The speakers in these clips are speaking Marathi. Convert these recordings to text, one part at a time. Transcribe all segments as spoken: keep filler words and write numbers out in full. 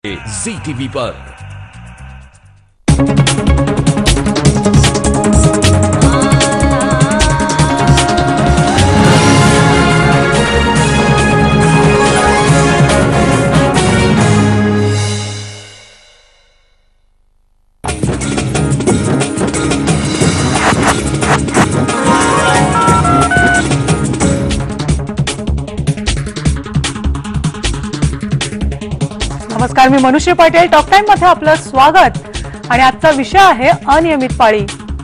झी टीवी पर नमस्कार, मी मनुष्य पटेल. टॉक टाइम मध्ये आपलं स्वागत. आणि आजचा विषय आहे अनियमित पाळी.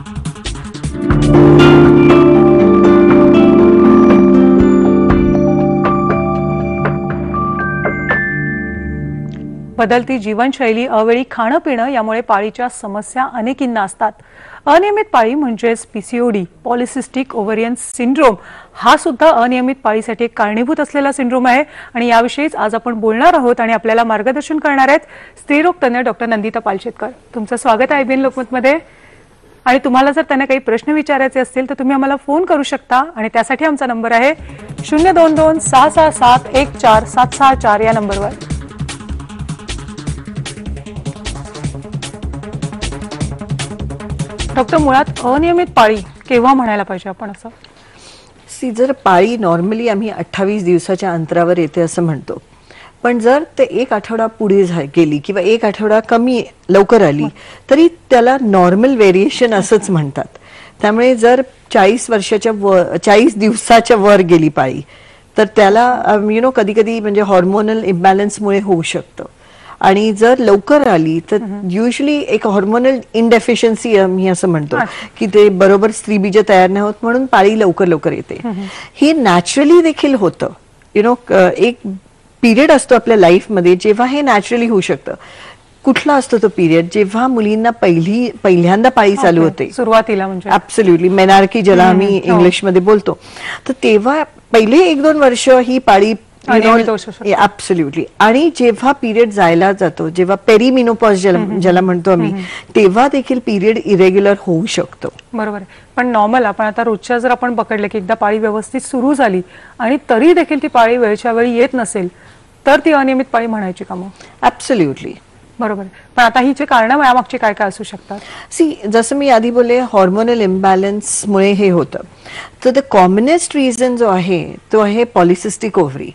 बदलती जीवनशैली, अवेळी खाणं पिणं यामुळे पाळीच्या समस्या अनेकींना असतात. अनियमित पाळी म्हणजेच पीसीओडी, पॉलिसिस्टिक ओव्हरियन सिंड्रोम, हा सुद्धा अनियमित पाळीसाठी कारणीभूत असलेला सिंड्रोम आहे. आणि याविषयीच आज आपण बोलणार आहोत आणि आपल्याला मार्गदर्शन करणार आहेत स्त्रीरोग तज्ञ डॉक्टर नंदिता पालशेतकर. तुमचं स्वागत आहे आयबीएन लोकमतमध्ये. आणि तुम्हाला जर त्यांना काही प्रश्न विचारायचे असतील तर तुम्ही आम्हाला फोन करू शकता. आणि त्यासाठी आमचा नंबर आहे शून्य दोन दोन सहा सहा सात एक चार सात सहा चार या नंबरवर. डॉक्टर, मुळात अनियमित पाळी केव्हा म्हणायला पाहिजे आपण असं? सी जर पाळी नॉर्मली आम्ही अठ्ठावीस दिवसाच्या अंतरावर येते असं म्हणतो, पण जर ते एक आठवडा पुढे गेली किंवा एक आठवडा कमी लवकर आली तरी त्याला नॉर्मल व्हेरिएशन असंच म्हणतात. त्यामुळे जर चाळीस वर्षाच्या व चाळीस दिवसाच्या वर गेली पाळी तर त्याला यु नो कधी कधी म्हणजे हॉर्मोनल इम्बॅलन्समुळे होऊ शकतं. आणि जर लवकर आली तर युजली एक हॉर्मोनल इनडेफिशियन्सी आम्ही असं म्हणतो की ते बरोबर स्त्रीबीज तयार नाही होत म्हणून पाळी लवकर लवकर येते. हे नॅचरली देखील होतं. यु नो एक पिरियड असतो आपल्या लाईफमध्ये जेव्हा हे नॅचरली होऊ शकतं. कुठला असतो तो पिरियड? जेव्हा मुलींना पहिली पहिल्यांदा पाळी चालू होते, सुरुवातीला, म्हणजे ऍब्सोल्युटली मेनार्की ज्याला आम्ही इंग्लिशमध्ये बोलतो. तर तेव्हा पहिले एक दोन वर्ष ही पाळी ऍब्सोल्युटली. आणि जेव्हा पिरियड जायला जातो, जेव्हा पेरीमिनोपॉज ज्याला म्हणतो आम्ही, तेव्हा देखील पिरियड इरेग्युलर होऊ शकतो. बरोबर आहे. पण नॉर्मल आपण आता रोजच्या जर आपण पकडले की एकदा पाळी व्यवस्थित सुरू झाली आणि तरी देखील ती पाळी वेळच्या वेळी येत नसेल तर ती अनियमित पाळी म्हणायची का मग? ऍब्सोल्युटली बरोबर. पण आता ही जे कारण यामागची काय काय असू शकतात? सी जसं मी आधी बोलले, हॉर्मोनल इम्बॅलन्समुळे हे होतं. तर द कॉमनेस्ट रिझन जो आहे तो आहे पॉलिसिस्टिक ओव्हरी.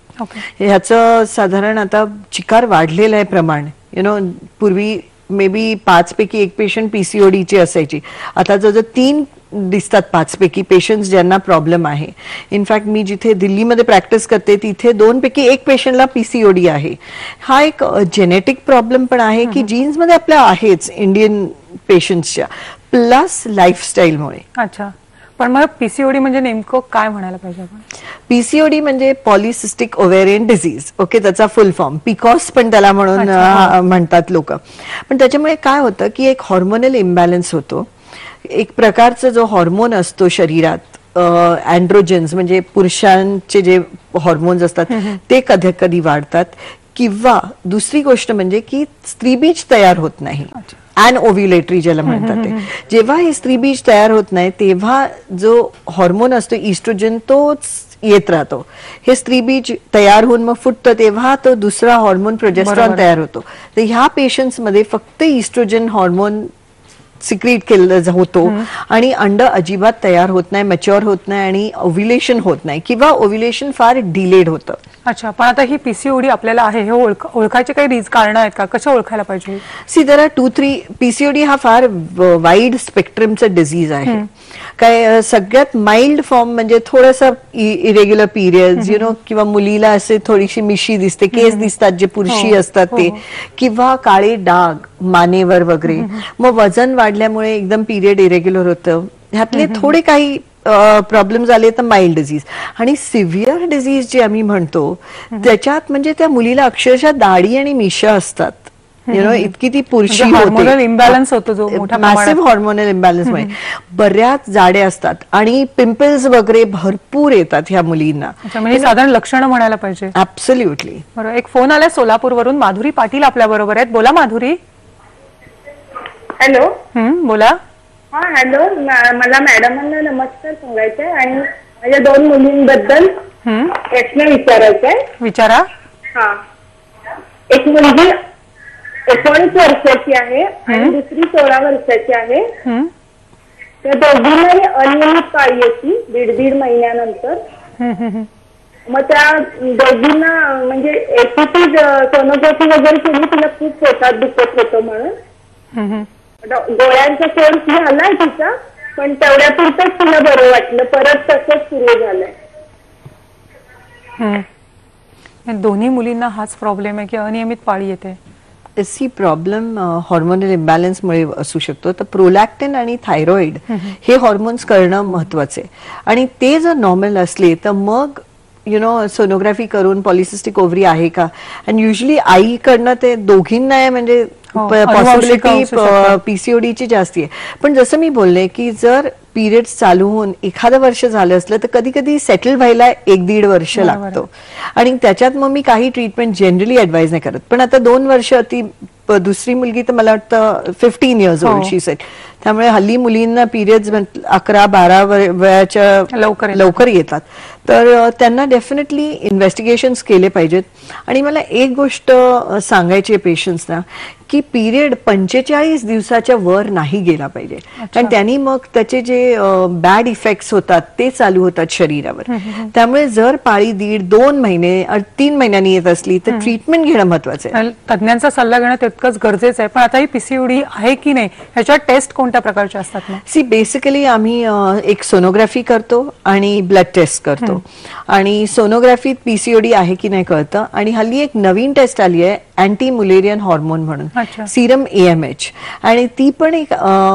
ह्याचं साधारण आता चिकार वाढलेलं आहे प्रमाण. यु नो पूर्वी मे बी पाच पैकी एक पेशंट पीसीओडीची असायची. आता जवळजवळ तीन दिसतात पाच पैकी पेशंट्स ज्यांना प्रॉब्लेम आहे. इनफॅक्ट मी जिथे दिल्लीमध्ये प्रॅक्टिस करते तिथे दोन पैकी एक पेशंटला पीसीओडी आहे. हा एक जेनेटिक प्रॉब्लेम पण आहे की जीन्समध्ये आपल्या आहेच इंडियन पेशंट्सच्या, प्लस लाईफस्टाईलमुळे. अच्छा, पण मग पीसीओडी म्हणजे नेमकं काय म्हणायला पाहिजे आपण? पीसीओडी म्हणजे पॉलिसिस्टिक ओव्हेरियन डिझीज. ओके, त्याचा फुल फॉर्म पीकॉस पण त्याला म्हणून म्हणतात लोक. पण त्याच्यामुळे काय होतं की एक हॉर्मोनल इम्बॅलन्स होतो. एक प्रकारचा जो हॉर्मोन असतो शरीरात, अँड्रोजन्स म्हणजे पुरुषांचे जे हॉर्मोन्स असतात ते कधी कधी वाढतात. किंवा दुसरी गोष्ट म्हणजे की स्त्रीबीज तयार होत नाही, अनओव्ह्युलेटरी ज्याला म्हणतात ते. जेव्हा हे स्त्रीबीज तयार होत नाही तेव्हा जो हॉर्मोन असतो इस्ट्रोजन तोच येत राहतो. हे स्त्रीबीज तयार होऊन मग फुटतं तेव्हा तो दुसरा हॉर्मोन प्रोजेस्टेरॉन तयार होतो. तर ह्या पेशंट्समध्ये फक्त इस्ट्रोजन हॉर्मोन सिक्रीट केलं होतो आणि अंड अजिबात तयार होत नाही, मॅच्युअर होत नाही आणि ओव्ह्युलेशन होत नाही किंवा ओव्ह्युलेशन फार डिलेड होतं. अच्छा, पण आता ही पीसीओडी आपल्याला आहे हे ओळख ओळखायचे काही कारण आहेत का? कसं ओळखायला पाहिजे? See there are two three. PCOD हा फार वाईड स्पेक्ट्रमचा डिझीज आहे. काय सगळ्यात माइल्ड फॉर्म म्हणजे थोडासा इरेग्युलर पिरियड्स, यु नो, किंवा मुलीला असे थोडीशी मिशी दिसते, केस दिसतात जे पुरुषी असतात ते, किंवा काळे डाग मानेवर वगैरे. मग वजन वाढल्यामुळे एकदम पिरियड इरेग्युलर होतं. ह्यातले थोडे काही प्रॉब्लेम झाले तर माइल्ड डिझीज. आणि सिव्हिअर डिझीज जे आम्ही म्हणतो त्याच्यात म्हणजे त्या मुलीला अक्षरशः दाढी आणि मिशा असतात. यु नो, इतकी ती पुरुषी हॉर्मोनल इम्बॅलन्स होतो जो मॅसिव्ह हॉर्मोनल इम्बॅलन्समुळे. बऱ्याच जाडे असतात आणि पिंपल्स वगैरे भरपूर येतात ह्या मुलींना. म्हणजे साधारण लक्षणं म्हणायला पाहिजे. ऍब्सोल्युटली. बरोबर. एक फोन आलाय सोलापूरवरून. माधुरी पाटील आपल्या बरोबर आहेत. बोला माधुरी. हॅलो. हम्म, बोला. हा हॅलो, मला मॅडमांना नमस्कार सांगायचंय आणि माझ्या दोन मुलींबद्दल प्रश्न विचारायचा आहे. विचारा. हा, एक मुलगी एकोणीस वर्षाची आहे आणि दुसरी सोळा वर्षाची आहे. त्या दोघींनाही अनियमित पाळी येते दीड दीड महिन्यानंतर. मग त्या दोघींना म्हणजे एसीटी सोनोग्राफी वगैरे केली, तिला खूप पोटात दुखत होतं म्हणून. गोळ्यांचा कोर्स झालाय तिचा, पण तेवढ्या पुरतच तिला बरं वाटलं, परत तसंच सुरू झालंय. दोन्ही मुलींना हाच प्रॉब्लेम आहे की अनियमित पाळी येते. सी प्रॉब्लेम हॉर्मोनल इम्बॅलन्समुळे असू शकतो. तर प्रोलॅक्टिन आणि थायरॉइड हे हॉर्मोन्स करणं महत्वाचे आहे, आणि ते जर नॉर्मल असले तर मग यु नो सोनोग्राफी करून पॉलिसिस्टिक ओव्हरी आहे का. आणि युजली आईकडनं ते दोघींना आहे, म्हणजे पॉसिबिलिटी पीसीओडीची जास्ती आहे. पण जसं मी बोलले की जर पिरियड्स चालू होऊन एखादं वर्ष झालं असलं तर कधी कधी सेटल व्हायला एक दीड वर्ष लागतो, आणि त्याच्यात मग मी काही ट्रीटमेंट जनरली ऍडवाइज नाही करत. पण आता दोन वर्ष ती दुसरी मुलगी तर मला वाटतं fifteen years old she set, त्यामुळे हल्ली मुलींना पिरियड्स अकरा बारा वयाच्या लवकर लवकर येतात. तर त्यांना डेफिनेटली इन्व्हेस्टिगेशन्स केले पाहिजेत. आणि मला एक गोष्ट सांगायची आहे पेशंट्सना की पिरियड पंचेचाळीस दिवसाच्या वर नाही गेला पाहिजे, कारण त्यांनी मग त्याचे जे बॅड इफेक्ट्स होतात ते चालू होतात शरीरावर. त्यामुळे जर पाळी दीड दोन महिने तीन महिन्यांनी येत असली तर ट्रीटमेंट घेणं महत्वाचं आहे. तज्ञांचा सल्ला घेणं तितकंच गरजेचं आहे. पण आता ही पीसीओडी आहे की नाही ह्याच्या टेस्ट कोणत्या प्रकारच्या असतात? सी बेसिकली आम्ही एक सोनोग्राफी करतो आणि ब्लड टेस्ट करतो, आणि सोनोग्राफीत पीसीओडी आहे की नाही कळतं. आणि हल्ली एक नवीन टेस्ट आली आहे अँटी मुलेरियन हॉर्मोन म्हणून, सिरम एएमएच, आणि ती पण एक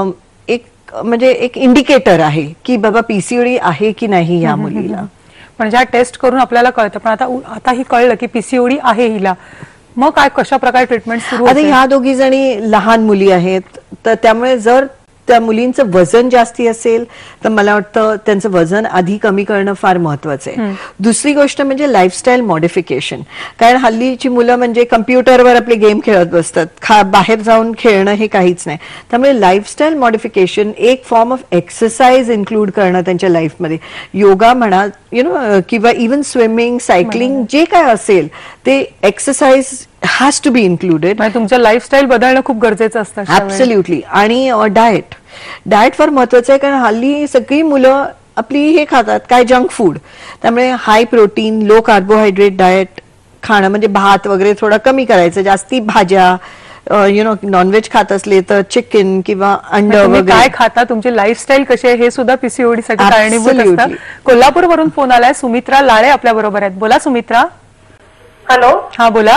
एक म्हणजे एक इंडिकेटर आहे की बाबा पीसीओडी आहे की नाही या मुलीला. म्हणजे हा टेस्ट करून आपल्याला कळतं. पण आता आता ही कळलं की पीसीओडी आहे हिला, मग काय कशा प्रकारे ट्रीटमेंट सुरू? आता ह्या दोघी जणी लहान मुली आहेत, तर त्यामुळे जर त्या मुलींचं वजन जास्ती असेल तर मला वाटतं त्यांचं वजन आधी कमी करणं फार महत्वाचं आहे. दुसरी गोष्ट म्हणजे लाईफस्टाईल मॉडिफिकेशन, कारण हल्लीची मुलं म्हणजे कम्प्युटरवर आपले गेम खेळत बसतात, खा बाहेर जाऊन खेळणं हे काहीच नाही. त्यामुळे लाईफस्टाईल मॉडिफिकेशन, एक फॉर्म ऑफ एक्सरसाइज इन्क्लूड करणं त्यांच्या लाईफमध्ये, योगा म्हणा यु नो किंवा इव्हन स्विमिंग, सायकलिंग, जे काय असेल ते exercise has to be included. तुमचं लाईफस्टाईल बदलणं खूप गरजेचं असतं. ऍब्सोल्युटली. आणि डाएट डाएट फार महत्वाचं आहे, कारण हल्ली सगळी मुलं आपली हे खातात काय जंक फूड. त्यामुळे high protein low carbohydrate diet खाणं, म्हणजे भात वगैरे थोडं कमी करायचं, जास्ती भाज्या, यु नो नॉनव्हेज खात असले तर चिकन किंवा अंड वगैरे. काय खाता, तुमची लाईफस्टाईल कशी आहे हे सुद्धा पीसीओडी साठी कारणीभूत असतं. कोल्हापूर वरून फोन आलाय, सुमित्रा लाळे आपल्या बरोबर आहेत. बोला सुमित्रा. हॅलो. हा बोला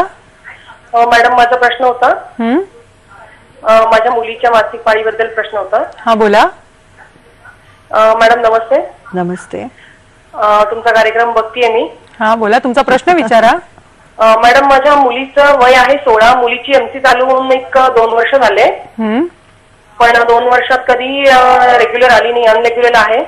मॅडम, माझा प्रश्न होता. माझ्या मुलीच्या मासिक पाळीबद्दल प्रश्न होता. हा बोला. मॅडम नमस्ते. नमस्ते. तुमचा कार्यक्रम बघतीये मी. हा बोला, तुमचा प्रश्न विचारा. मॅडम, माझ्या मुलीचं वय आहे सोळा, मुलीची एमसी चालू होऊन एक दोन वर्ष झाले, पण दोन वर्षात कधी रेग्युलर आली नाही, अनरेग्युलर आहे.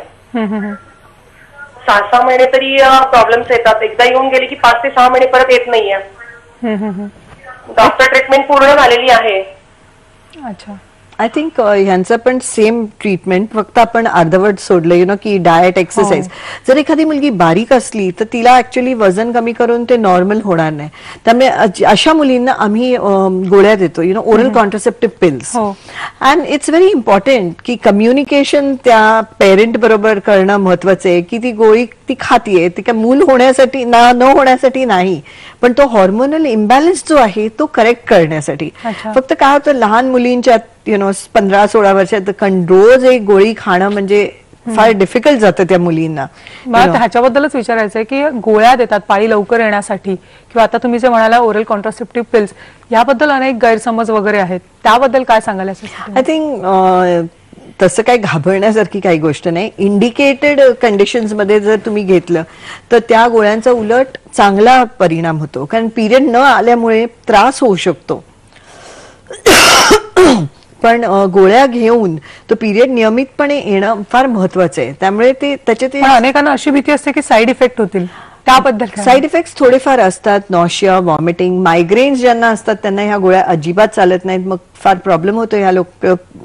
सहा सहा महिने तरी प्रॉब्लेम्स येतात, एकदा येऊन गेली की पाच ते सहा महिने परत येत नाहीये. डॉक्टर ट्रीटमेंट पूर्ण झालेली आहे. अच्छा. आय थिंक ह्यांचं पण सेम ट्रीटमेंट, फक्त आपण अर्धवट सोडलं यु नो की डाएट एक्सरसाइज. जर एखादी मुलगी बारीक असली तर तिला ऍक्च्युली वजन कमी करून ते नॉर्मल होणार नाही. त्यामुळे अशा मुलींना आम्ही गोळ्या देतो, you know oral contraceptive pills. And it's very important की कम्युनिकेशन त्या पेरेंट बरोबर करणं महत्वाचं आहे, की ती गोळी ती खातीये ती काय मूल होण्यासाठी न होण्यासाठी नाही, पण तो हॉर्मोनल इम्बॅलन्स जो आहे तो करेक्ट करण्यासाठी. फक्त काय होतं लहान मुलींच्या यु नो पंधरा सोळा वर्षात रोज एक गोळी खाणं म्हणजे फार डिफिकल्ट जातं त्या मुलींना. मला ह्याच्याबद्दलच विचारायचंय की गोळ्या देतात पाळी लवकर येण्यासाठी, किंवा आता तुम्ही जे म्हणाला ओरल कॉन्ट्रासेप्टिव्ह पिल्स, याबद्दल अनेक गैरसमज वगैरे आहेत, त्याबद्दल काय सांगाल? आय थिंक तसं काही घाबरण्यासारखी काही गोष्ट नाही. इंडिकेटेड कंडिशन्स मध्ये जर तुम्ही घेतलं तर त्या गोळ्यांचा उलट चांगला परिणाम होतो, कारण पिरियड न आल्यामुळे त्रास होऊ शकतो. पण गोळ्या घेऊन तो पिरियड नियमितपणे येणं फार महत्वाचं आहे. त्यामुळे ते त्याच्यात अनेकांना अशी भीती असते की साईड इफेक्ट होतील, त्याबद्दल साईड इफेक्ट्स थोडेफार असतात. नॉशिया, व्हॉमिटिंग, मायग्रेन्स ज्यांना असतात त्यांना ह्या गोळ्या अजिबात चालत नाहीत, मग फार प्रॉब्लेम होतो ह्या लोक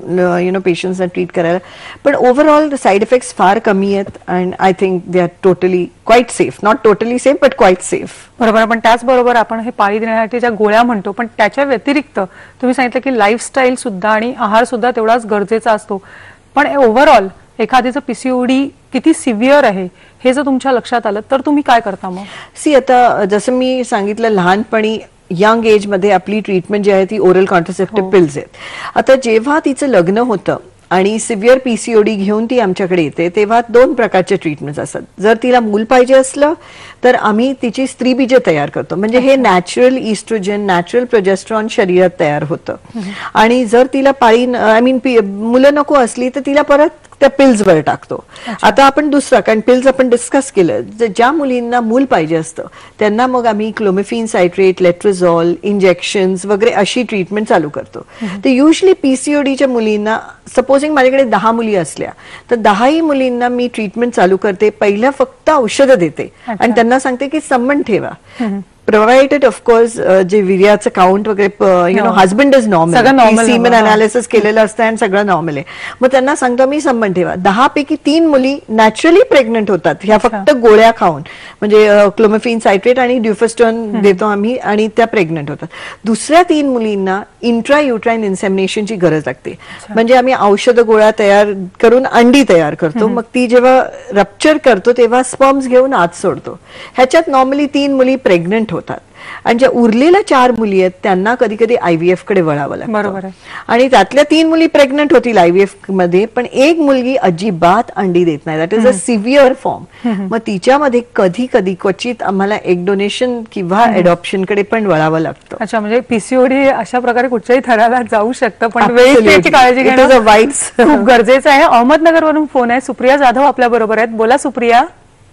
यु नो पेशंट्सना ट्रीट करायला. पण ओव्हरऑल साईड इफेक्ट्स फार कमी आहेत and I think they are totally quite safe. Not totally safe but quite safe. बरोबर. पण त्याचबरोबर आपण हे पाळी देण्यासाठी ज्या गोळ्या म्हणतो, पण त्याच्या व्यतिरिक्त तुम्ही सांगितलं की लाईफस्टाईल सुद्धा आणि आहार सुद्धा तेवढाच गरजेचा असतो. पण ओव्हरऑल एखादीचं पीसीओडी किती सिव्हिअर आहे हे जर तुमच्या लक्षात आलं तर तुम्ही काय करता मग? सी आता जसं मी सांगितलं, लहानपणी यंग एज मध्ये आपली ट्रीटमेंट जी आहे ती ओरल कॉन्ट्रासेप्टिव्ह पिल्स आहेत. आता जेव्हा तिचं लग्न होतं आणि सिव्हिअर पीसीओडी घेऊन ती आमच्याकडे येते तेव्हा दोन प्रकारचे ट्रीटमेंट्स असतात. जर तिला मूल पाहिजे असलं तर आम्ही तिची स्त्रीबीज तयार करतो, म्हणजे हे नॅचरल इस्ट्रोजन नॅचरल प्रोजेस्ट्रॉन शरीरात तयार होतं. आणि जर तिला पाळी आय मीन मुलं नको असली तर तिला परत त्या पिल्सवर टाकतो. आता आपण दुसरा, कारण पिल्स आपण डिस्कस केलं, ज्या मुलींना मूल पाहिजे असतं त्यांना मग आम्ही क्लोमिफिन सायट्रेट, लेट्रोझॉल, इंजेक्शन्स वगैरे अशी ट्रीटमेंट चालू करतो. तर युजली पीसीओडीच्या मुलींना, सपोजिंग माझ्याकडे दहा मुली असल्या तर दहाही मुलींना मी ट्रीटमेंट चालू करते. पहिल्या फक्त औषधं देते आणि त्यांना सांगते की संबंध ठेवा, प्रोव्हाइडेड ऑफकोर्स जे वीर्याचं काउंट वगैरे you know husband is normal, semen analysis केलेलं असतं आणि सगळं नॉर्मल आहे. मग त्यांना सांगतो मी संबंध ठेवा. दहा पैकी तीन मुली नॅचरली प्रेग्नंट होतात ह्या फक्त गोळ्या खाऊन, म्हणजे क्लोमिफिन सायट्रेट आणि ड्युफेस्टोन देतो आम्ही आणि त्या प्रेग्नंट होतात. दुसऱ्या तीन मुलींना इंट्रा युट्राइन इन्सेमिनेशनची गरज लागते, म्हणजे आम्ही औषध गोळ्या तयार करून अंडी तयार करतो. मग ती जेव्हा रप्चर करतो तेव्हा स्पर्म्स घेऊन आत सोडतो. ह्याच्यात नॉर्मली तीन मुली प्रेग्नंट होतात आणि ज्या उरलेल्या चार मुली आहेत त्यांना कधी कधी आयव्हीएफ कडे वळावं लागतं. बरोबर. आणि त्यातल्या तीन मुली प्रेग्नंट होतील आयव्हीएफ मध्ये, पण एक मुलगी अजिबात अंडी देत नाही. That is a severe form. मग तिच्यामध्ये कधी कधी क्वचित आम्हाला एग डोनेशन किंवा अडॉप्शन कडे पण वळावं लागतं. अच्छा, म्हणजे पीसीओडी अशा प्रकारे कुठच्याही थराला जाऊ शकतं, पण वेळेची काळजी घेणं खूप गरजेचं आहे. अहमदनगर वरून फोन आहे. सुप्रिया जाधव आपल्या बरोबर आहेत. बोला सुप्रिया.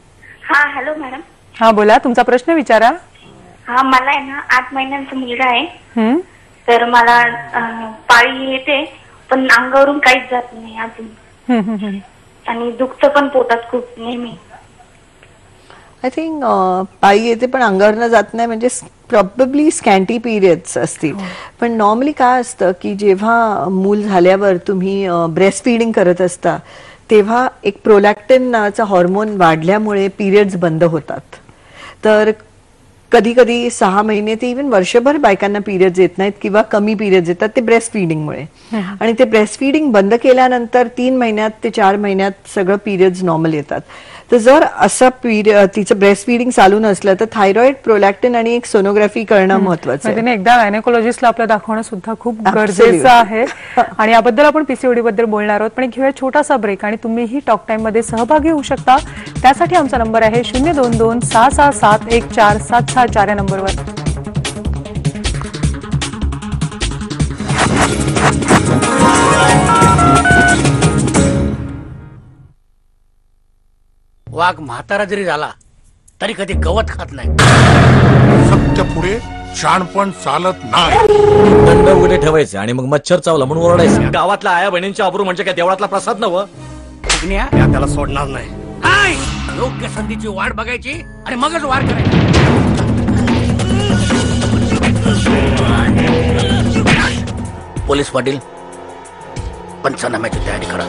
हा हॅलो मॅडम. हा बोला, तुमचा प्रश्न विचारा. हा मला आहे ना आठ महिन्यांचा मुलगा आहे, तर मला पाळी येते पण अंगावरून काहीच जात नाही अजून, आणि दुखतं पण पोटात खूप नेहमी. आय थिंक पाळी येते पण अंगावरनं जात नाही म्हणजे प्रॉब्ली स्कॅन्टी पिरियड्स असतील. पण नॉर्मली काय असतं की जेव्हा मूल झाल्यावर तुम्ही ब्रेस्ट फीडिंग करत असता तेव्हा एक प्रोलॅक्टिन नावाचा हॉर्मोन वाढल्यामुळे पिरियड्स बंद होतात. तर कधी कधी सहा महिने ते इव्हन वर्षभर बायकांना पिरियड्स येत नाहीत किंवा कमी पिरियड्स येतात, ते ब्रेस्ट फिडिंगमुळे. आणि ते ब्रेस्ट फिडिंग बंद केल्यानंतर तीन महिन्यात ते चार महिन्यात सगळं पिरियड्स नॉर्मल येतात. तर जर असं पिरियड तिचं ब्रेस्ट फिडिंग चालू नसलं तर थायरॉइड, प्रोलॅक्टिन आणि एक सोनोग्राफी करणं महत्वाचं आहे. एकदा गायनेकोलॉजिस्टला आपलं दाखवणं सुद्धा खूप गरजेचं आहे. आणि याबद्दल आपण पीसीओडी बद्दल बोलणार आहोत, पण घेऊया छोटासा ब्रेक आणि तुम्हीही टॉक टाइम मध्ये सहभागी होऊ शकता. त्यासाठी आमचा नंबर आहे शून्य दोन दोन सहा सहा सात एक चार सात सहा चार या नंबरवर. वाघ म्हातारा जरी झाला तरी कधी गवत खात नाही. सत्य पुढे शाणपण चालत नाही. दंड उघडे ठेवायचे आणि मग मच्छर चावला म्हणून ओरडायचं. गावातल्या आया बहिणींच्या अब्रू म्हणजे काय देवळातला प्रसाद नव. त्याला सोडणार नाही. योग्य संधीची वाट बघायची आणि मगच वार करायची. पोलीस पाटील, पंचनाम्याची तयारी करा.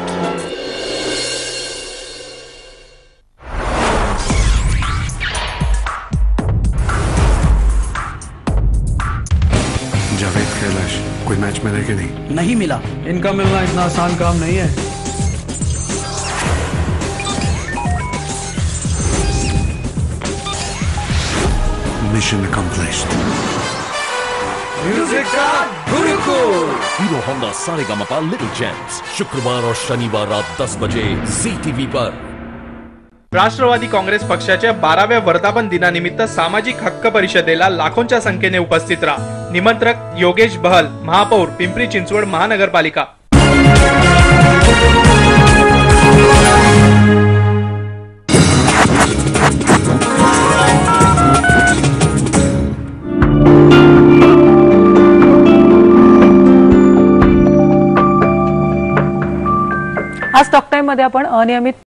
जावेद कैलाश कोई मैच में रह के नहीं नहीं मिला. इनका मिलना इतना आसान काम नहीं है. Mission accomplished. म्यूजिक का Gurukul. Hero Honda Sa Re Ga Ma Pa little champs शुक्रवार और शनिवार रात दस बजे जी टीवी पर. राष्ट्रवादी काँग्रेस पक्षाच्या बाराव्या वर्धापन दिनानिमित्त सामाजिक हक्क परिषदेला लाखोंच्या संख्येने उपस्थित राहा. निमंत्रक योगेश बहल, महापौर पिंपरी चिंचवड महानगरपालिका. आज टॉक टाइम मध्ये आपण अनियमित